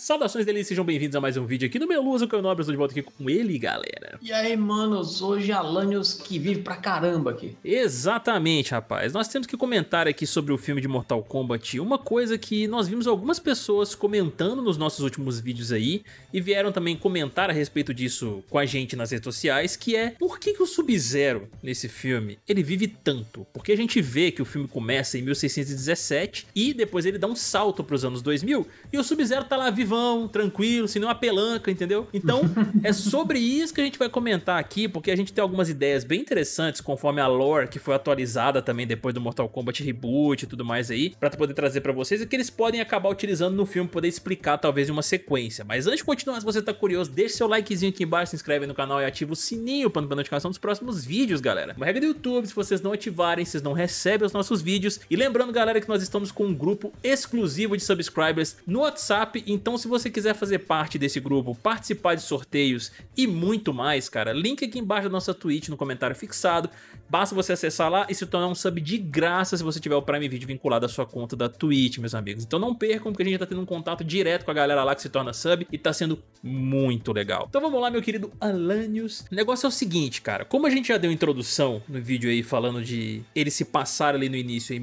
Saudações deles, sejam bem-vindos a mais um vídeo aqui no Meluso, que eu Nobre, estou de volta aqui com ele, galera. E aí, manos, hoje Alanios que vive pra caramba aqui. Exatamente, rapaz. Nós temos que comentar aqui sobre o filme de Mortal Kombat, uma coisa que nós vimos algumas pessoas comentando nos nossos últimos vídeos aí, e vieram também comentar a respeito disso com a gente nas redes sociais, que é por que o Sub-Zero nesse filme, ele vive tanto? Porque a gente vê que o filme começa em 1617 e depois ele dá um salto pros anos 2000 e o Sub-Zero tá lá vivão, tranquilo, sem nenhuma pelanca, entendeu? Então é sobre isso que a gente vai comentar aqui, porque a gente tem algumas ideias bem interessantes conforme a lore que foi atualizada também depois do Mortal Kombat Reboot e tudo mais aí, pra poder trazer pra vocês e que eles podem acabar utilizando no filme, poder explicar talvez em uma sequência. Mas antes de continuar, se você tá curioso, deixa seu likezinho aqui embaixo, se inscreve no canal e ativa o sininho pra não perder notificação dos próximos vídeos, galera. Uma regra do YouTube, se vocês não ativarem, vocês não recebem os nossos vídeos. E lembrando, galera, que nós estamos com um grupo exclusivo de subscribers no WhatsApp, então se você quiser fazer parte desse grupo, participar de sorteios e muito mais, cara, link aqui embaixo da nossa Twitch no comentário fixado. Basta você acessar lá e se tornar um sub de graça se você tiver o Prime Video vinculado à sua conta da Twitch, meus amigos. Então não percam, porque a gente tá tendo um contato direto com a galera lá que se torna sub e tá sendo muito legal. Então vamos lá, meu querido Alanios. O negócio é o seguinte, cara, como a gente já deu introdução no vídeo aí falando de ele se passar ali no início em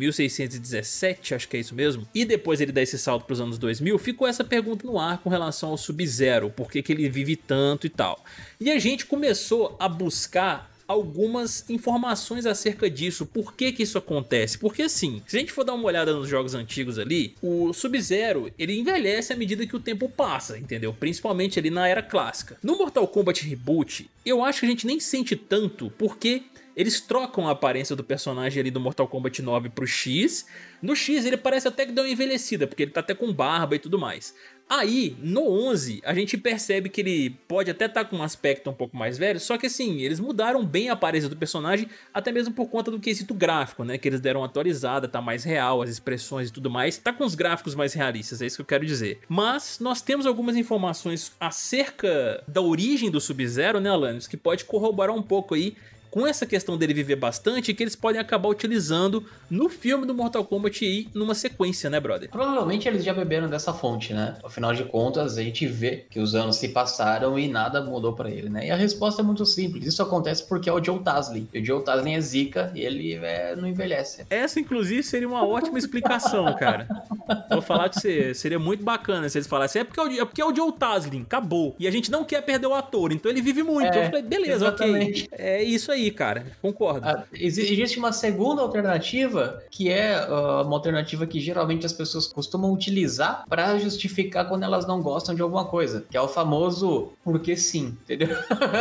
1617, acho que é isso mesmo, e depois ele dá esse salto pros anos 2000, ficou essa pergunta no ar com relação ao Sub-Zero, por que ele vive tanto e tal. E a gente começou a buscar algumas informações acerca disso, por que isso acontece, porque assim, se a gente for dar uma olhada nos jogos antigos ali, o Sub-Zero, ele envelhece à medida que o tempo passa, entendeu? Principalmente ali na era clássica. No Mortal Kombat Reboot, eu acho que a gente nem sente tanto, porque eles trocam a aparência do personagem ali do Mortal Kombat 9 pro X. No X ele parece até que deu uma envelhecida, porque ele tá até com barba e tudo mais. Aí, no 11, a gente percebe que ele pode até estar com um aspecto um pouco mais velho, só que assim, eles mudaram bem a aparência do personagem, até mesmo por conta do quesito gráfico, né? Que eles deram uma atualizada, tá mais real, as expressões e tudo mais, tá com os gráficos mais realistas, é isso que eu quero dizer. Mas nós temos algumas informações acerca da origem do Sub-Zero, né, Alanios, que pode corroborar um pouco aí com essa questão dele viver bastante, que eles podem acabar utilizando no filme do Mortal Kombat e numa sequência, né, brother? Provavelmente eles já beberam dessa fonte, né? Afinal de contas, a gente vê que os anos se passaram e nada mudou pra ele, né? E a resposta é muito simples. Isso acontece porque é o Joe Taslim. E o Joe Taslim é zica e ele não envelhece. Essa, inclusive, seria uma ótima explicação, cara. Vou falar de você, seria muito bacana se eles falassem, é porque é o Joe Taslim, acabou. E a gente não quer perder o ator, então ele vive muito. Eu falei, beleza, exatamente. Ok. É isso aí, cara, concordo. Existe uma segunda alternativa, que é uma alternativa que geralmente as pessoas costumam utilizar para justificar quando elas não gostam de alguma coisa, que é o famoso porque sim, entendeu?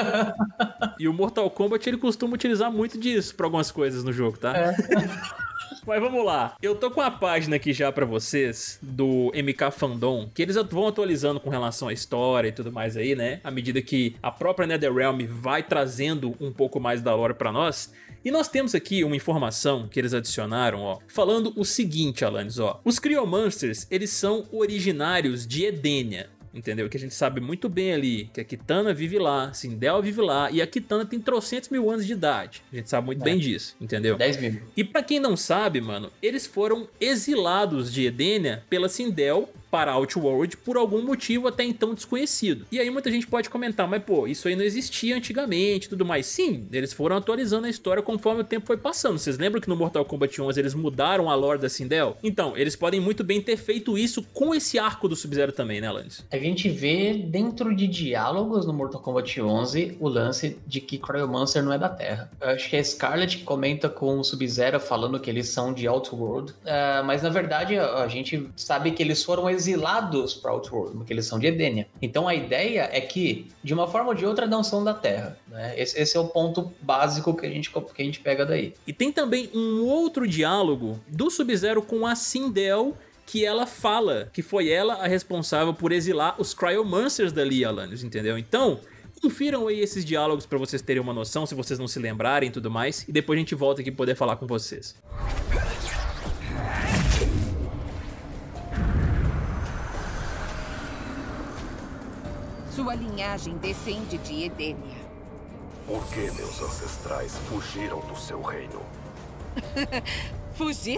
E o Mortal Kombat, ele costuma utilizar muito disso para algumas coisas no jogo, tá? Mas vamos lá, eu tô com a página aqui já pra vocês do MK Fandom, que eles vão atualizando com relação à história e tudo mais aí, né? À medida que a própria NetherRealm vai trazendo um pouco mais da lore pra nós. E nós temos aqui uma informação que eles adicionaram, ó, falando o seguinte, Alanios, ó. Os Cryomonsters, eles são originários de Edenia. Entendeu? Que a gente sabe muito bem ali que a Kitana vive lá, Sindel vive lá, e a Kitana tem trocentos mil anos de idade. A gente sabe muito bem disso, entendeu? 10 mil. E pra quem não sabe, mano, eles foram exilados de Edenia pela Sindel para Outworld por algum motivo até então desconhecido. E aí muita gente pode comentar, mas pô, isso aí não existia antigamente e tudo mais. Sim, eles foram atualizando a história conforme o tempo foi passando. Vocês lembram que no Mortal Kombat 11 eles mudaram a lore da Sindel? Então, eles podem muito bem ter feito isso com esse arco do Sub-Zero também, né, Alanios? A gente vê dentro de diálogos no Mortal Kombat 11 o lance de que Cryomancer não é da Terra. Eu acho que é a Scarlet que comenta com o Sub-Zero falando que eles são de Outworld, mas na verdade a gente sabe que eles foram exilados para Outworld, porque eles são de Edenia. Então a ideia é que, de uma forma ou de outra, não são da Terra, né? Esse é o ponto básico que a gente pega daí. E tem também um outro diálogo do Sub-Zero com a Sindel, que ela fala que foi ela a responsável por exilar os Cryomancers dali, Alanios, entendeu? Então, confiram aí esses diálogos pra vocês terem uma noção, se vocês não se lembrarem e tudo mais, e depois a gente volta aqui pra poder falar com vocês. Sua linhagem descende de Edenia. Por que meus ancestrais fugiram do seu reino? Fugiram?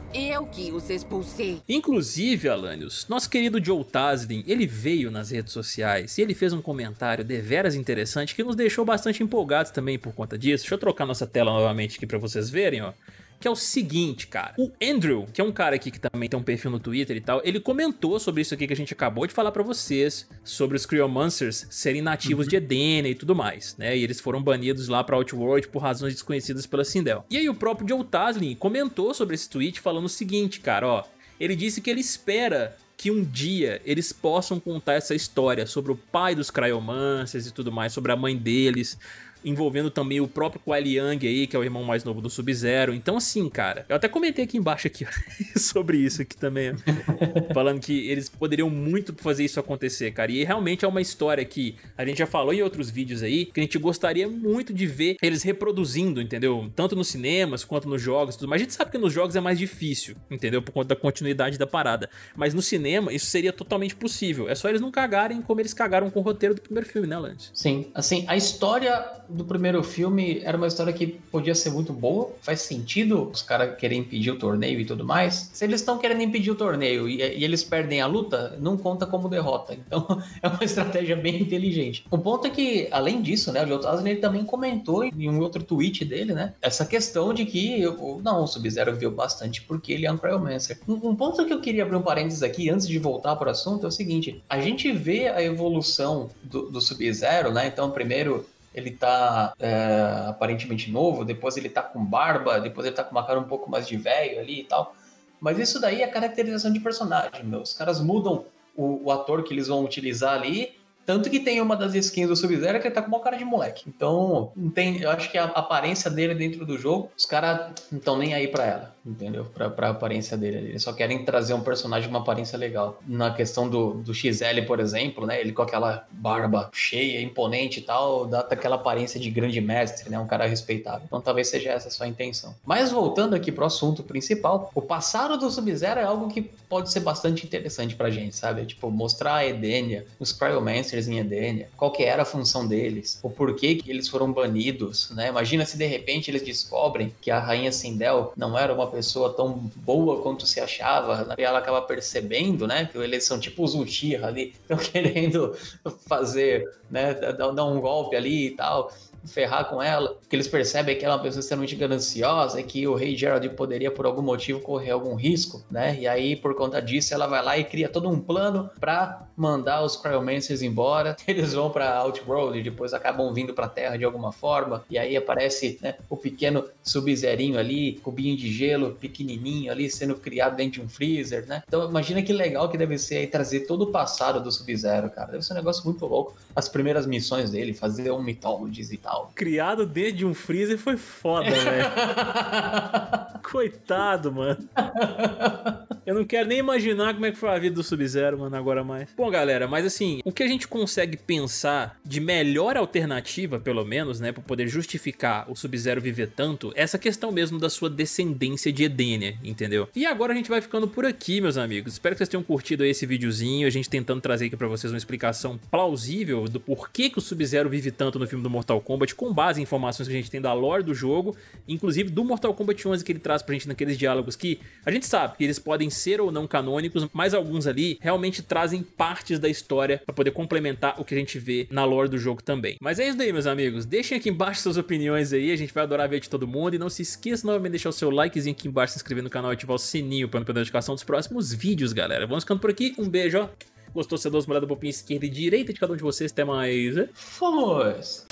Eu que os expulsei. Inclusive, Alanios, nosso querido Joe Taslim, ele veio nas redes sociais e ele fez um comentário deveras interessante que nos deixou bastante empolgados também por conta disso. Deixa eu trocar nossa tela novamente aqui pra vocês verem, ó. Que é o seguinte, cara, o Andrew, que é um cara aqui que também tem um perfil no Twitter e tal, ele comentou sobre isso aqui que a gente acabou de falar pra vocês, sobre os Cryomancers serem nativos de Edenia e tudo mais, né, e eles foram banidos lá pra Outworld por razões desconhecidas pela Sindel. E aí o próprio Joe Taslim comentou sobre esse tweet falando o seguinte, cara, ó, ele disse que ele espera que um dia eles possam contar essa história sobre o pai dos Cryomancers e tudo mais, sobre a mãe deles, envolvendo também o próprio Kuai Liang aí, que é o irmão mais novo do Sub-Zero. Então assim, cara, eu até comentei aqui embaixo aqui sobre isso aqui também, ó, falando que eles poderiam muito fazer isso acontecer, cara. E realmente é uma história que a gente já falou em outros vídeos aí, que a gente gostaria muito de ver eles reproduzindo, entendeu? Tanto nos cinemas quanto nos jogos, tudo. Mas a gente sabe que nos jogos é mais difícil, entendeu? Por conta da continuidade da parada. Mas no cinema isso seria totalmente possível. É só eles não cagarem como eles cagaram com o roteiro do primeiro filme, né, Lance? Sim, assim, a história do primeiro filme era uma história que podia ser muito boa, faz sentido os caras querem impedir o torneio e tudo mais. Se eles estão querendo impedir o torneio e eles perdem a luta, não conta como derrota. Então é uma estratégia bem inteligente. O ponto é que, além disso, né, o Joe Taslim ele também comentou em um outro tweet dele, né, essa questão de que o Sub-Zero viu bastante porque ele é um Cryomancer. Um ponto que eu queria abrir um parênteses aqui antes de voltar para o assunto é o seguinte: a gente vê a evolução do Sub-Zero, né? Então primeiro ele tá aparentemente novo, depois ele tá com barba, depois ele tá com uma cara um pouco mais de velho ali e tal. Mas isso daí é caracterização de personagem, meu. Os caras mudam o ator que eles vão utilizar ali, tanto que tem uma das skins do Sub-Zero que ele tá com uma cara de moleque. Então, não tem, eu acho que a aparência dele dentro do jogo, os caras não estão nem aí pra ela, entendeu? Pra aparência dele. Eles só querem trazer um personagem com uma aparência legal. Na questão do XL, por exemplo, né? Ele com aquela barba cheia, imponente e tal, dá aquela aparência de grande mestre, né? Um cara respeitável. Então talvez seja essa a sua intenção. Mas voltando aqui pro assunto principal, o passado do Sub-Zero é algo que pode ser bastante interessante pra gente, sabe? Tipo, mostrar a Edenia, os Cryomancers em Edenia, qual que era a função deles, o porquê que eles foram banidos, né? Imagina se de repente eles descobrem que a Rainha Sindel não era uma pessoa tão boa quanto se achava, e ela acaba percebendo, né, que eles são tipo os Uchiha ali, estão querendo fazer, né, dar um golpe ali e tal, ferrar com ela, porque eles percebem que ela é uma pessoa extremamente gananciosa e que o rei Gerald poderia por algum motivo correr algum risco, né, e aí por conta disso ela vai lá e cria todo um plano pra mandar os Cryomancers embora. Eles vão pra Outworld e depois acabam vindo pra Terra de alguma forma, e aí aparece, né, o pequeno Sub-Zerinho ali, cubinho de gelo, pequenininho ali, sendo criado dentro de um freezer, né? Então imagina que legal que deve ser aí trazer todo o passado do Sub-Zero, cara. Deve ser um negócio muito louco. As primeiras missões dele, fazer um Mythologies e tal. Criado dentro de um freezer foi foda, velho. Coitado, mano. Eu não quero nem imaginar como é que foi a vida do Sub-Zero, mano, agora mais. Bom, galera, mas assim, o que a gente consegue pensar de melhor alternativa, pelo menos, né, pra poder justificar o Sub-Zero viver tanto, é essa questão mesmo da sua descendência de Edenia, entendeu? E agora a gente vai ficando por aqui, meus amigos. Espero que vocês tenham curtido aí esse videozinho, a gente tentando trazer aqui pra vocês uma explicação plausível do porquê que o Sub-Zero vive tanto no filme do Mortal Kombat, com base em informações que a gente tem da lore do jogo, inclusive do Mortal Kombat 11 que ele traz pra gente naqueles diálogos que a gente sabe que eles podem ser ou não canônicos, mas alguns ali realmente trazem partes da história pra poder complementar o que a gente vê na lore do jogo também. Mas é isso daí, meus amigos. Deixem aqui embaixo suas opiniões aí, a gente vai adorar ver de todo mundo. E não se esqueça novamente de deixar o seu likezinho aqui embaixo, se inscrever no canal e ativar o sininho pra não perder a notificação dos próximos vídeos, galera. Vamos ficando por aqui. Um beijo, ó. Gostou? Você dá uma olhada no botão esquerda e direita de cada um de vocês. Até mais. Fomos!